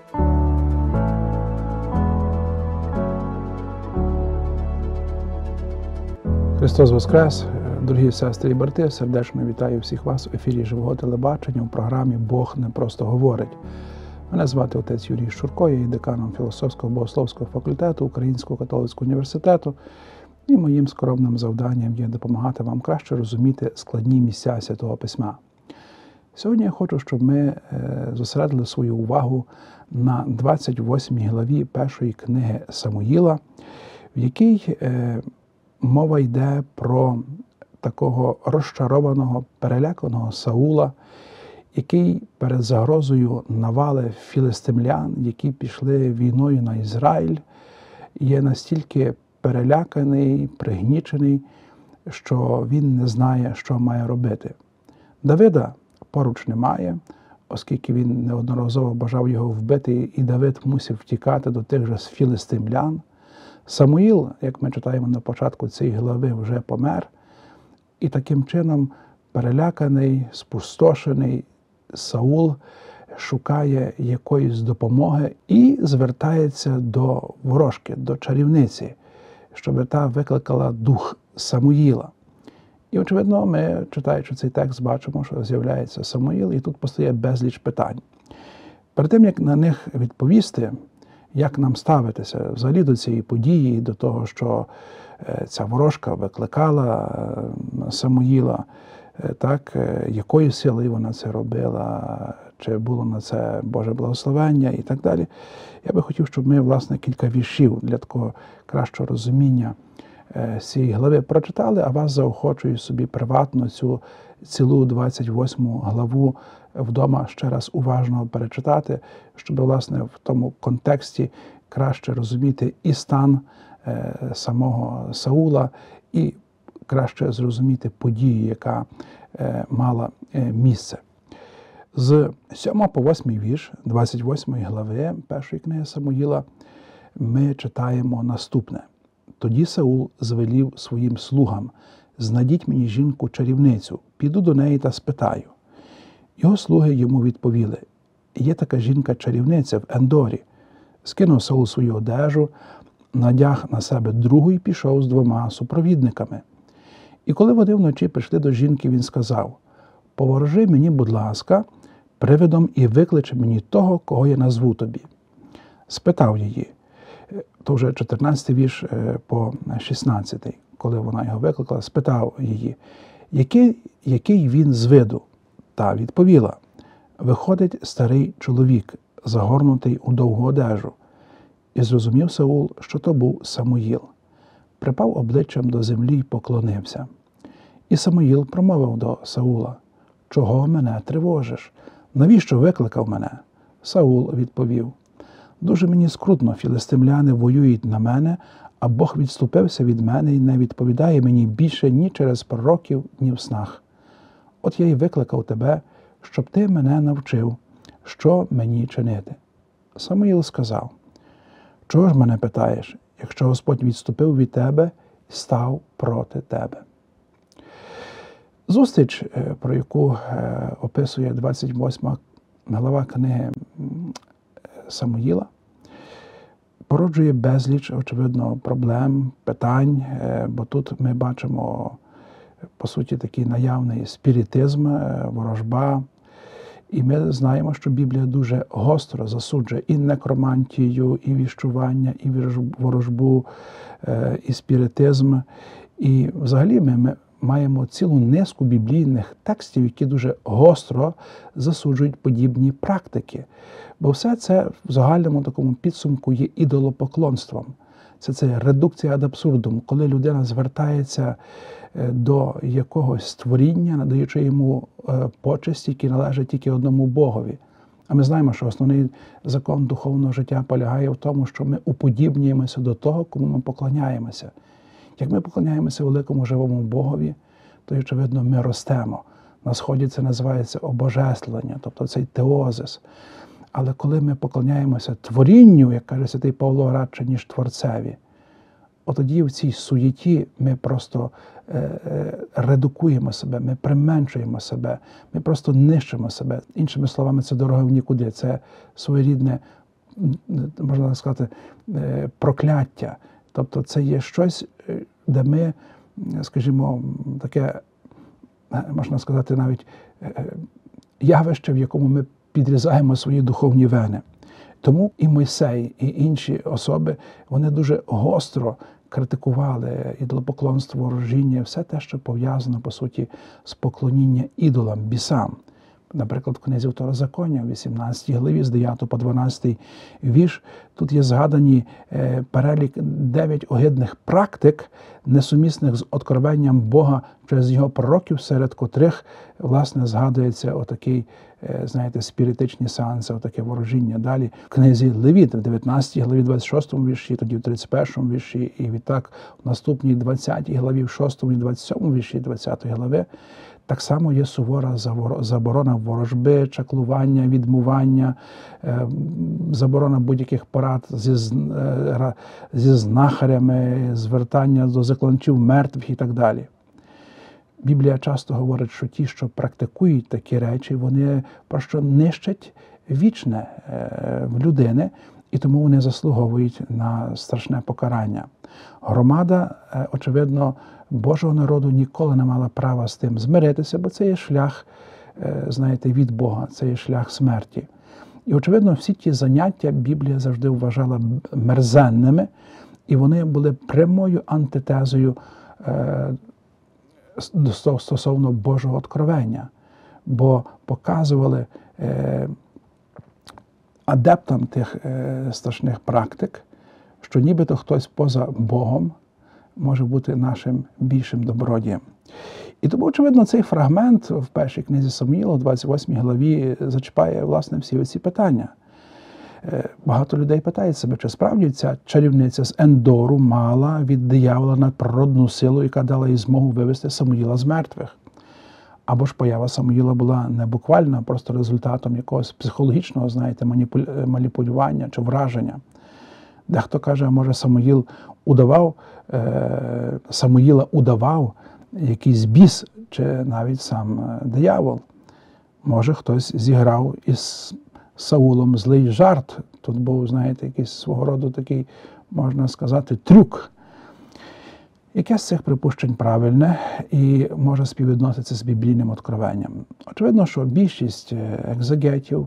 Христос Воскрес! Дорогі сестри і брати, сердечно вітаю всіх вас в ефірі Живого телебачення у програмі «Бог не просто говорить». Мене звати отець Юрій Щурко, я є деканом філософського богословського факультету Українського католицького університету. І моїм скромним завданням є допомагати вам краще розуміти складні місця Святого Письма. Сьогодні я хочу, щоб ми зосередили свою увагу на 28 главі першої книги Самуїла, в якій мова йде про такого розчарованого, переляканого Саула, який перед загрозою навали філистимлян, які пішли війною на Ізраїль, є настільки переляканий, пригнічений, що він не знає, що має робити. Давида поруч немає, оскільки він неодноразово бажав його вбити, і Давид мусив втікати до тих же філистимлян. Самуїл, як ми читаємо на початку цієї глави, вже помер, і таким чином переляканий, спустошений Саул шукає якоїсь допомоги і звертається до ворожки, до чарівниці, щоб та викликала дух Самуїла. І, очевидно, ми, читаючи цей текст, бачимо, що з'являється Самуїл, і тут постає безліч питань. Перед тим, як на них відповісти, як нам ставитися взагалі до цієї події, до того, що ця ворожка викликала Самуїла, так, якою силою вона це робила, чи було на це Боже благословення і так далі. Я би хотів, щоб ми, власне, кілька віршів для такого кращого розуміння цієї глави прочитали, а вас заохочую собі приватно цю цілу 28 главу вдома ще раз уважно перечитати, щоб, власне, в тому контексті краще розуміти і стан самого Саула, і краще зрозуміти подію, яка мала місце. З 7 по 8 вірш 28 глави першої книги Самуїла ми читаємо наступне. «Тоді Саул звелів своїм слугам: знайдіть мені жінку-чарівницю, піду до неї та спитаю». Його слуги йому відповіли: є така жінка-чарівниця в Ендорі. Скинув Саул свою одежу, надяг на себе другу і пішов з 2 супровідниками. І коли вони вночі прийшли до жінки, він сказав: «Поворожи мені, будь ласка, привидом і викличе мені того, кого я назву тобі». Спитав її, то вже 14 вірш по 16, коли вона його викликала, спитав її, який він з виду? Та відповіла: виходить старий чоловік, загорнутий у довгу одежу. І зрозумів Саул, що то був Самуїл. Припав обличчям до землі й поклонився. І Самуїл промовив до Саула: «Чого мене тривожиш? Навіщо викликав мене?» Саул відповів: «Дуже мені скрутно, філистимляни воюють на мене, а Бог відступився від мене і не відповідає мені більше ні через пророків, ні в снах. От я й викликав тебе, щоб ти мене навчив, що мені чинити». Самуїл сказав: «Чого ж мене питаєш, якщо Господь відступив від тебе і став проти тебе?» Зустріч, про яку описує 28 глава книги Самуїла, породжує безліч, очевидно, проблем, питань, бо тут ми бачимо, по суті, такий наявний спіритизм, ворожба. І ми знаємо, що Біблія дуже гостро засуджує і некромантію, і віщування, і ворожбу, і спіритизм. І взагалі ми маємо цілу низку біблійних текстів, які дуже гостро засуджують подібні практики. Бо все це в загальному такому підсумку є ідолопоклонством. Це редукція ад абсурдум, коли людина звертається до якогось створіння, надаючи йому почесті, які належать тільки одному Богові. А ми знаємо, що основний закон духовного життя полягає в тому, що ми уподібнюємося до того, кому ми поклоняємося. Як ми поклоняємося великому живому Богові, то, очевидно, ми ростемо. На Сході це називається обожествлення, тобто цей теозис. Але коли ми поклоняємося творінню, як каже святий Павло, радше, ніж Творцеві, от тоді в цій суєті ми просто редукуємо себе, ми применшуємо себе, ми просто нищимо себе. Іншими словами, це дорога в нікуди, це своєрідне можна сказати, прокляття. Тобто це є щось, де ми, скажімо, таке, можна сказати, навіть явище, в якому ми підрізаємо свої духовні вени. Тому і Мойсей, і інші особи, вони дуже гостро критикували ідолопоклонство, ворожіння, все те, що пов'язано, по суті, з поклонінням ідолам, бісам. Наприклад, в книзі Второзаконня, в 18 главі, з 9 по 12 вірш, тут є згадані перелік 9 огидних практик, несумісних з откровенням Бога через його пророків, серед котрих, власне, згадується отакий, знаєте, спіритичні сеанси, отаке ворожіння. Далі в книзі Левіт, в 19 главі, 26 вірші, тоді в 31 вірші, і відтак в наступній 20 главі, в 6 і 27 вірші 20 глави, так само є сувора заборона ворожби, чаклування, відмування, заборона будь-яких порад зі знахарями, звертання до закланчів мертвих і так далі. Біблія часто говорить, що ті, що практикують такі речі, вони просто нищать вічне в людини, і тому вони заслуговують на страшне покарання. Громада, очевидно, Божого народу ніколи не мала права з тим змиритися, бо це є шлях, знаєте, від Бога, це є шлях смерті. І, очевидно, всі ті заняття Біблія завжди вважала мерзенними, і вони були прямою антитезою стосовно Божого откровення, бо показували адептам тих страшних практик, що нібито хтось поза Богом може бути нашим більшим добродієм. І тому, очевидно, цей фрагмент в першій книзі Самуїла, 28 главі, зачіпає, власне, всі ці питання. Багато людей питають себе, чи справді ця чарівниця з Ендору мала від диявола надприродну силу, яка дала їй змогу вивести Самуїла з мертвих. Або ж поява Самуїла була не буквальна, а просто результатом якогось психологічного, знаєте, маніпулювання чи враження. Дехто каже, а може Самуїла удавав якийсь біс, чи навіть сам диявол. Може хтось зіграв із Саулом злий жарт. Тут був, знаєте, якийсь свого роду такий, можна сказати, трюк. Яке з цих припущень правильне і може співвідноситися з біблійним откровенням? Очевидно, що більшість екзегетів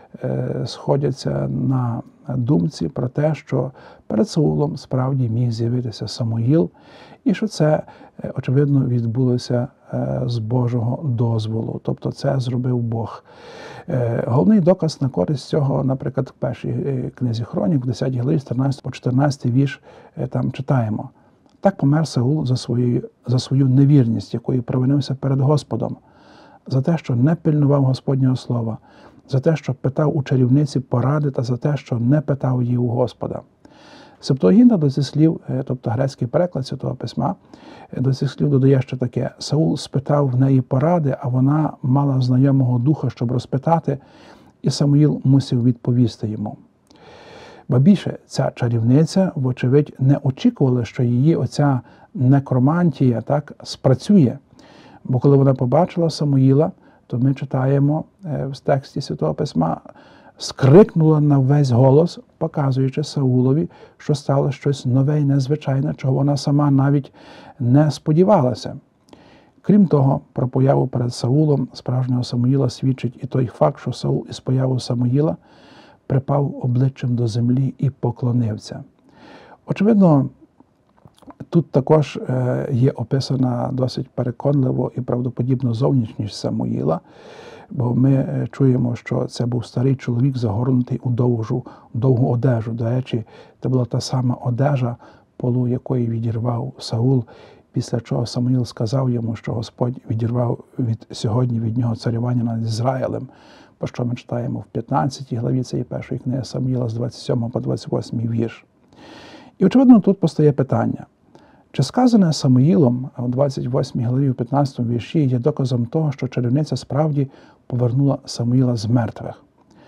сходяться на думці про те, що перед Саулом справді міг з'явитися Самуїл, і що це, очевидно, відбулося з Божого дозволу. Тобто це зробив Бог. Головний доказ на користь цього, наприклад, в першій книзі Хронік, в 10 главі, 13 по 14 вірш, там читаємо. Так помер Саул за свою невірність, якою провинився перед Господом, за те, що не пильнував Господнього слова, за те, що питав у чарівниці поради, та за те, що не питав її у Господа. Септуагінта до цих слів, тобто грецький переклад Святого Письма, до цих слів додає ще таке: Саул спитав в неї поради, а вона мала знайомого духа, щоб розпитати, і Самуїл мусив відповісти йому. Ба більше, ця чарівниця, вочевидь, не очікувала, що її оця некромантія так спрацює. Бо коли вона побачила Самуїла, то ми читаємо в тексті Святого Письма, скрикнула на весь голос, показуючи Саулові, що стало щось нове і незвичайне, чого вона сама навіть не сподівалася. Крім того, про появу перед Саулом справжнього Самуїла свідчить і той факт, що Саул із появою Самуїла припав обличчям до землі і поклонився. Очевидно, тут також є описана досить переконливо і правдоподібно зовнішність Самуїла, бо ми чуємо, що це був старий чоловік, загорнутий у довгу одежу. До речі, це була та сама одежа, полу якої відірвав Саул, після чого Самуїл сказав йому, що Господь відірвав сьогодні від нього царювання над Ізраїлем, про що ми читаємо в 15 главі цієї першої книги Самуїла з 27 по 28 вірш. І, очевидно, тут постає питання. Чи сказане Самуїлом у 28 главі у 15 вірші є доказом того, що чарівниця справді повернула Самуїла з мертвих?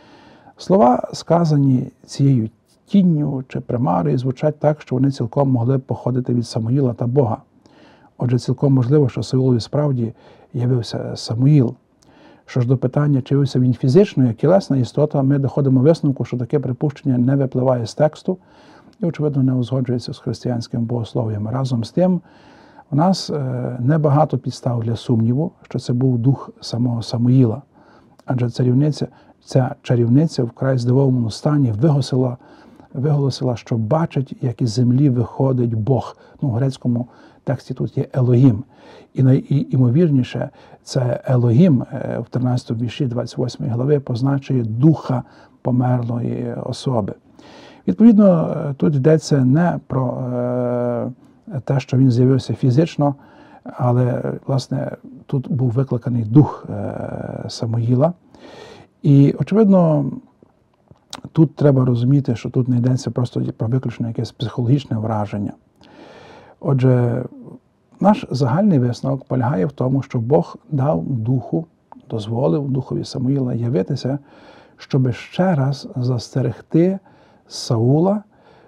Слова, сказані цією тінню чи примарою, звучать так, що вони цілком могли б походити від Самуїла та Бога. Отже, цілком можливо, що Саулові справді явився Самуїл. Що ж до питання, чи виявився він фізично, як тілесна істота, ми доходимо висновку, що таке припущення не випливає з тексту і, очевидно, не узгоджується з християнським богослов'ям. Разом з тим, у нас небагато підстав для сумніву, що це був дух самого Самуїла. Адже ця чарівниця в край здивованому стані виголосила, що бачить, як із землі виходить Бог. В грецькому тексті тут є Елогім. І найімовірніше, це Елогім в 13 вірші 28 глави позначує духа померлої особи. Відповідно, тут йдеться не про те, що він з'явився фізично, але, власне, тут був викликаний дух Самуїла. І, очевидно, тут треба розуміти, що тут не йдеться просто про виключно якесь психологічне враження. Отже, наш загальний висновок полягає в тому, що Бог дозволив духові Самуїла явитися, щоб ще раз застерегти Саула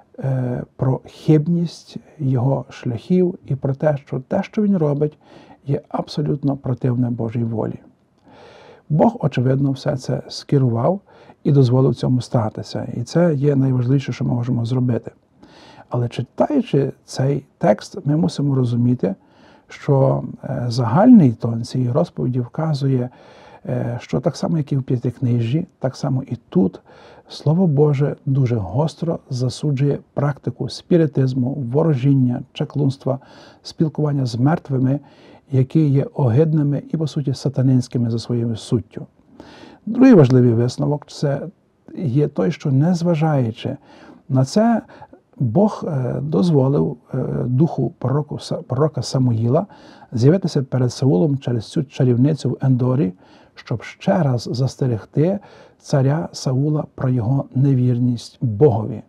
про хибність його шляхів і про те, що він робить, є абсолютно противне Божій волі. Бог, очевидно, все це скерував і дозволив цьому статися. І це є найважливіше, що ми можемо зробити. Але читаючи цей текст, ми мусимо розуміти, що загальний тон цієї розповіді вказує, що так само, як і в П'ятикнижжі, так само і тут Слово Боже дуже гостро засуджує практику спіритизму, ворожіння, чаклунства, спілкування з мертвими, які є огидними і, по суті, сатанинськими за своєю суттю. Другий важливий висновок – це є той, що незважаючи на це, Бог дозволив духу пророка Самуїла з'явитися перед Саулом через цю чарівницю в Ендорі, щоб ще раз застерегти царя Саула про його невірність Богові.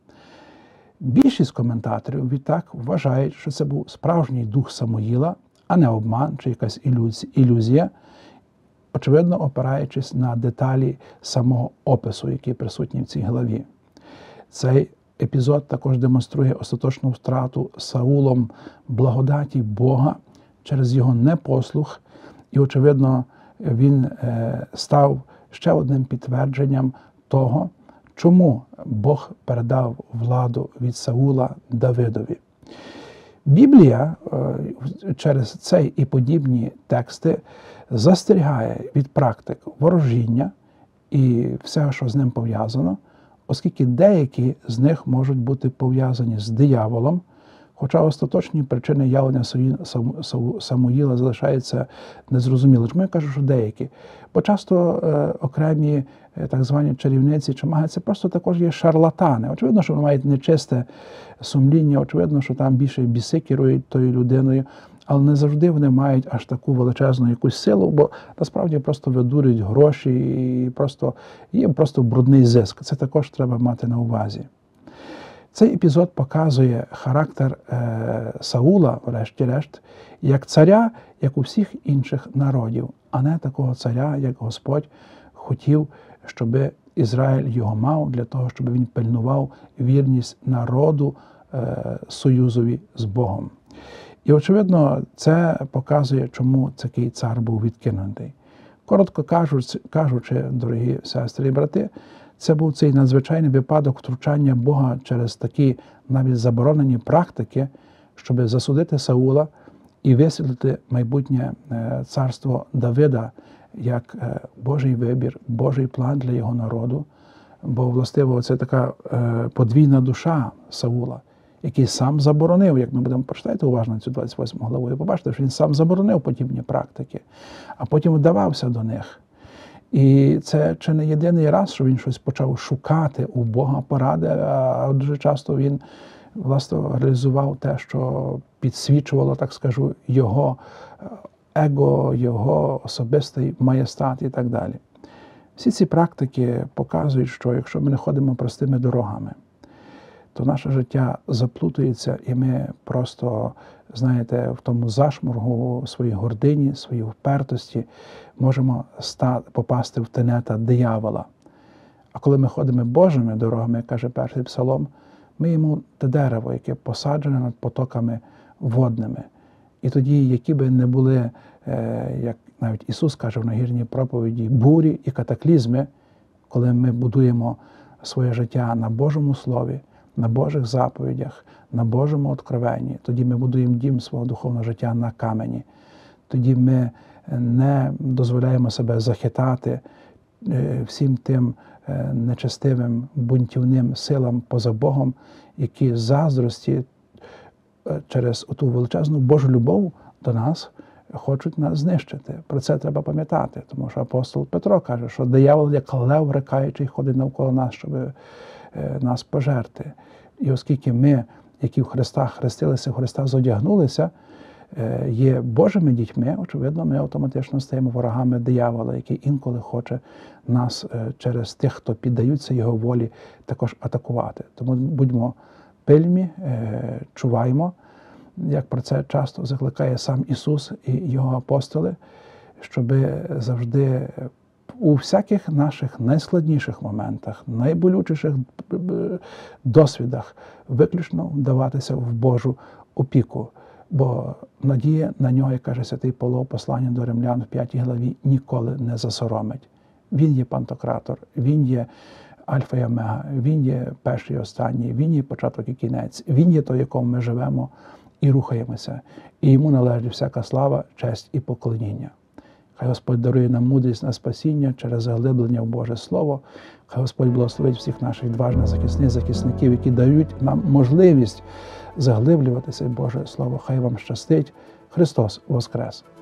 Більшість коментаторів відтак вважають, що це був справжній дух Самуїла, а не обман чи якась ілюзія, очевидно опираючись на деталі самого опису, який присутній в цій главі. Цей епізод також демонструє остаточну втрату Саулом благодаті Бога через його непослух, і, очевидно, він став ще одним підтвердженням того, чому Бог передав владу від Саула Давидові. Біблія через цей і подібні тексти застерігає від практик ворожіння і всього, що з ним пов'язано, оскільки деякі з них можуть бути пов'язані з дияволом, хоча остаточні причини явлення Самуїла залишаються незрозумілими. Чому я кажу, що деякі? Бо часто окремі так звані чарівниці чи маги – це просто також є шарлатани. Очевидно, що вони мають нечисте сумління, очевидно, що там більше біси керують тою людиною, але не завжди вони мають аж таку величезну якусь силу, бо насправді просто видурюють гроші і їм просто брудний зиск. Це також треба мати на увазі. Цей епізод показує характер Саула, врешті-решт, як царя, як у всіх інших народів, а не такого царя, як Господь хотів, щоб Ізраїль його мав, для того, щоб він пильнував вірність народу союзові з Богом. І, очевидно, це показує, чому такий цар був відкинутий. Коротко кажучи, дорогі сестри і брати, це був цей надзвичайний випадок втручання Бога через такі навіть заборонені практики, щоб засудити Саула і висвітлити майбутнє царство Давида як Божий вибір, Божий план для його народу. Бо, властиво, це така подвійна душа Саула, який сам заборонив, як ми будемо прочитати уважно цю 28 главу, і побачите, що він сам заборонив подібні практики, а потім вдавався до них. І це чи не єдиний раз, що він щось почав шукати у Бога поради, а дуже часто він, власне, реалізував те, що підсвічувало, так скажу, його его, його особистий маєстат і так далі. Всі ці практики показують, що якщо ми не ходимо простими дорогами, то наше життя заплутується, і ми просто, знаєте, в тому зашморгу своїй гордині, своїй впертості можемо попасти в тенета диявола. А коли ми ходимо Божими дорогами, як каже перший псалом, ми йому те дерево, яке посаджене над потоками водними. І тоді, які би не були Навіть Ісус каже в нагірній проповіді: бурі і катаклізми, коли ми будуємо своє життя на Божому Слові, на Божих заповідях, на Божому откровенні, тоді ми будуємо дім свого духовного життя на камені. Тоді ми не дозволяємо себе захитати всім тим нечестивим, бунтівним силам поза Богом, які з заздрості через ту величезну Божу любов до нас хочуть нас знищити. Про це треба пам'ятати, тому що апостол Петро каже, що диявол, як лев рикаючий, ходить навколо нас, щоб нас пожерти. І оскільки ми, які в Христа хрестилися, в Христа зодягнулися, є Божими дітьми, очевидно, ми автоматично стаємо ворогами диявола, який інколи хоче нас через тих, хто піддаються його волі, також атакувати. Тому будьмо пильні, чуваймо, як про це часто закликає сам Ісус і Його апостоли, щоб завжди у всяких наших найскладніших моментах, найболючіших досвідах виключно вдаватися в Божу опіку. Бо надія на нього, як каже святий Павло в посланні до Римлян в 5 главі, ніколи не засоромить. Він є пантократор, він є альфа і омега, він є перший і останній, він є початок і кінець, він є той, в якому ми живемо і рухаємося. І йому належить всяка слава, честь і поклоніння. Хай Господь дарує нам мудрість на спасіння через заглиблення в Боже Слово. Хай Господь благословить всіх наших відважних захисників, які дають нам можливість заглиблюватися в Боже Слово. Хай вам щастить. Христос Воскрес!